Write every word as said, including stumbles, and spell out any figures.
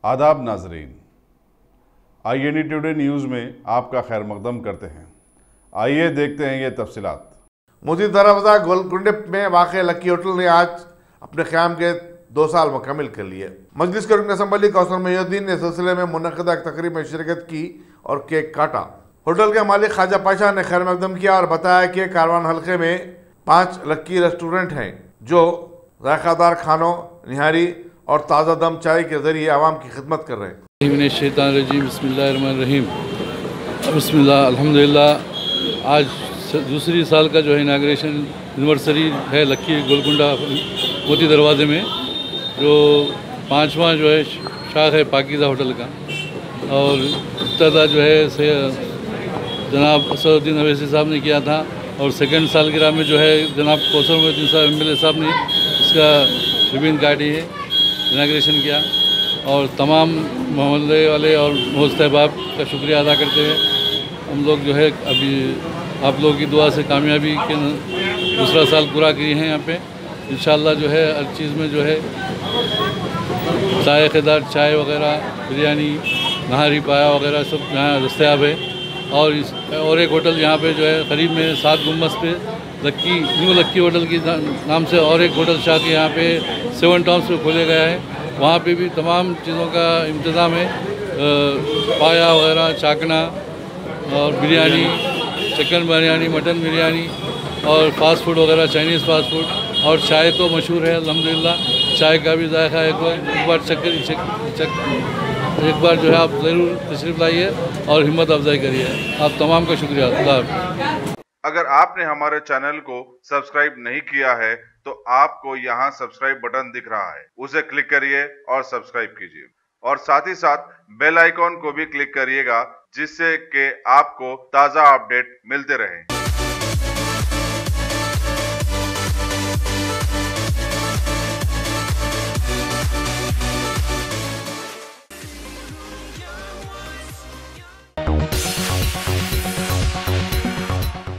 आदाब नाजरीन, I N D today news में आपका खैर मकदम करते हैं। आइए देखते हैं ये तफसीलात। मोदी दरवाजा गोलकुंडे में वाक़ लकी होटल ने आज अपने क़याम के दो साल मुकम्मिल कर लिए। मजलिस के रुकन असम्बली कौसर मोहिउद्दीन ने सिलसिले में मुनक़दा एक तकरीब में शिरकत की और केक काटा। होटल के मालिक ख्वाजा पाशा ने खैर मकदम किया और बताया कि कारवान हल्के में पाँच लक्की रेस्टोरेंट हैं जो जायकादार खानों, निहारी और ताज़ा दम चाय के ज़रिए आवाम की खिदमत कर रहे हैं। शैतानिर्रजीम बिस्मिल्लाहिर्रहमानिर्रहीम बिस्मिल्लाह अल्हम्दुलिल्लाह। आज दूसरी साल का जो है इनाग्रेशन एनिवर्सरी है लक्की गोलकुंडा मोती दरवाजे में, जो पाँचवा जो है शाख है पाकीज़ा होटल का। और इब्तिदा जो है से जनाब असदुद्दीन अवैसी साहब ने किया था और सेकंड सालगिरह में जो है जनाब कौसर मोहिउद्दीन साहब एम एल ए साहब ने इसका रिबन काटी है, इनाग्रेशन किया। और तमाम मोहल्ले वाले और दोस्त अहबाब का शुक्रिया अदा करते हुए हम लोग जो है अभी आप लोगों की दुआ से कामयाबी के दूसरा साल पूरा किए हैं यहाँ पे। इंशाअल्लाह जो है हर चीज़ में जो है जायकेदार चाय वगैरह, बिरयानी, नहारी पाया वगैरह सब यहाँ दस्तयाब है। और इस और एक होटल यहाँ पे जो है करीब में सात गुम्बस पे लक्की न्यू लक्की होटल की नाम से और एक होटल शाह के यहाँ पे सेवन टाउन्स पे खोले गया है। वहाँ पे भी तमाम चीज़ों का इंतज़ाम है, पाया वगैरह, चाकना और बिरयानी, चिकन बिरयानी, मटन बिरयानी और फास्ट फूड वगैरह, चाइनीज़ फास्ट फूड। और चाय तो मशहूर है अल्हम्दुलिल्लाह। चाय का भी जायका एक बार एक बार चक्कर चक, चक, एक बार जो है आप ज़रूर तशरीफ़ लाइए और हिम्मत अफजाई करिए। आप तमाम का शुक्रिया। अल्लाह। अगर आपने हमारे चैनल को सब्सक्राइब नहीं किया है तो आपको यहाँ सब्सक्राइब बटन दिख रहा है, उसे क्लिक करिए और सब्सक्राइब कीजिए। और साथ ही साथ बेल आइकॉन को भी क्लिक करिएगा जिससे कि आपको ताज़ा अपडेट मिलते रहें।